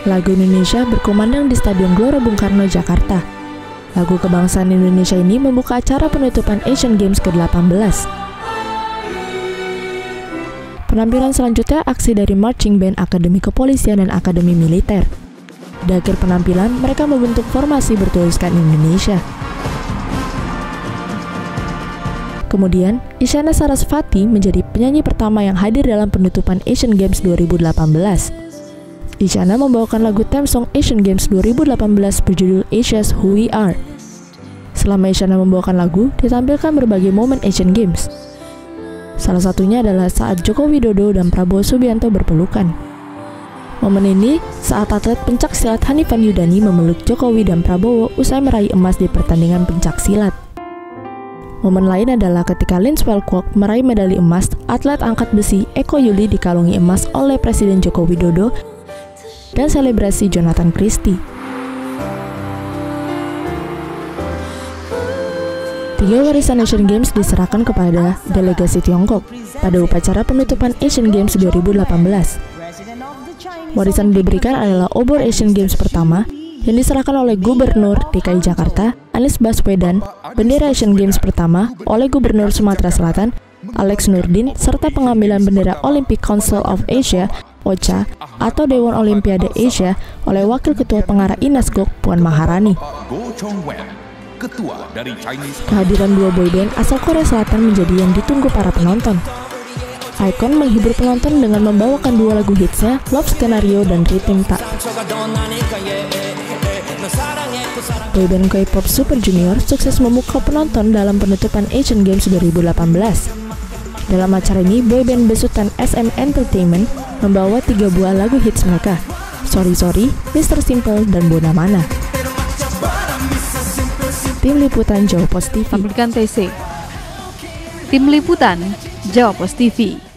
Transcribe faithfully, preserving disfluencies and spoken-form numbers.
Lagu Indonesia berkumandang di Stadion Gelora Bung Karno, Jakarta. Lagu kebangsaan Indonesia ini membuka acara penutupan Asian Games ke delapan belas. Penampilan selanjutnya aksi dari marching band Akademi Kepolisian dan Akademi Militer. Di akhir penampilan, mereka membentuk formasi bertuliskan Indonesia. Kemudian, Isyana Sarasvati menjadi penyanyi pertama yang hadir dalam penutupan Asian Games dua ribu delapan belas. Isyana membawakan lagu theme song Asian Games dua ribu delapan belas berjudul Asia's Who We Are. Selama Isyana membawakan lagu, ditampilkan berbagai momen Asian Games. Salah satunya adalah saat Joko Widodo dan Prabowo Subianto berpelukan. Momen ini saat atlet pencak silat Hanifan Yudani memeluk Jokowi dan Prabowo usai meraih emas di pertandingan pencak silat. Momen lain adalah ketika Lynn Swalcock meraih medali emas atlet angkat besi Eko Yuli dikalungi emas oleh Presiden Joko Widodo dan selebrasi Jonathan Christie. Tiga warisan Asian Games diserahkan kepada delegasi Tiongkok pada upacara penutupan Asian Games dua ribu delapan belas. Warisan yang diberikan adalah obor Asian Games pertama yang diserahkan oleh Gubernur D K I Jakarta, Anies Baswedan, bendera Asian Games pertama oleh Gubernur Sumatera Selatan, Alex Nurdin, serta pengambilan bendera Olympic Council of Asia O C A atau Dewan Olimpiade Asia oleh Wakil Ketua Pengarah I N A S Gok Puan Maharani. Kehadiran dua boyband asal Korea Selatan menjadi yang ditunggu para penonton. iKON menghibur penonton dengan membawakan dua lagu hitsnya, Love Scenario dan Rhythm Tak. Boyband K-pop Super Junior sukses memukau penonton dalam penutupan Asian Games dua ribu delapan belas. Dalam acara ini, boyband besutan S M Entertainment membawa tiga buah lagu hits mereka, Sorry Sorry, Mister Simple, dan Bona Mana. Tim Liputan Jawa Pos T V. Tampilkan T C. Tim Liputan Jawa Pos T V.